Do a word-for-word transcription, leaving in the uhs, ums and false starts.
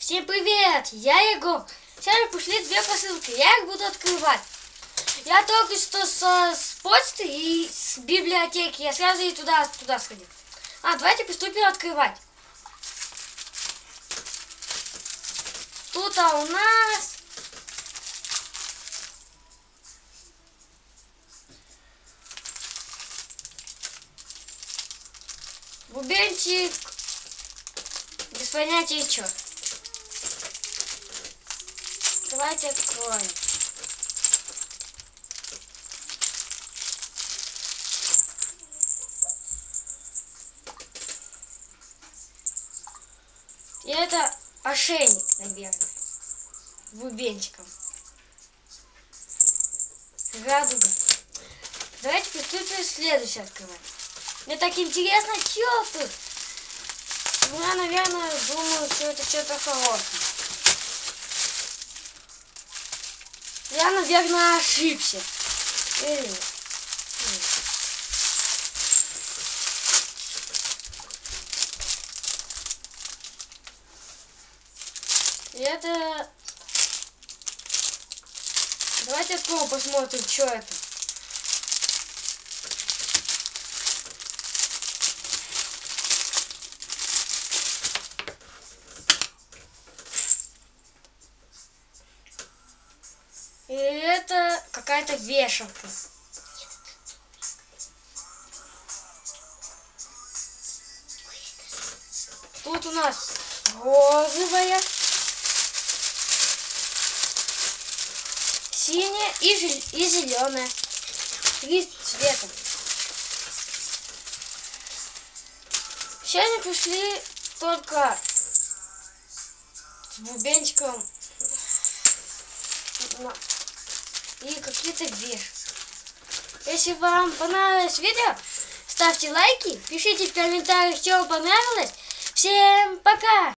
Всем привет! Я Егор. Сегодня пришли две посылки. Я их буду открывать. Я только что с, с почты и с библиотеки. Я сразу и туда, туда сходил. А, давайте приступим открывать. Тут а у нас... бубенчик. Без понятия что. Давайте откроем. И это ошейник, наверное, с бубенчиком. Радуга. Давайте приступим следующее открывать. Мне так интересно, что тут. Я, наверное, думаю, что это что-то хорошее. Я, наверное, ошибся. Или... И это... Давайте откроем, посмотрим, что это. И это какая-то вешалка. Тут у нас розовая, синяя и, жел... и зеленая. Три цвета. Сейчас мы пришли только с бубенчиком и какие-то вещи. Если вам понравилось видео, ставьте лайки, пишите в комментариях, что вам понравилось. Всем пока!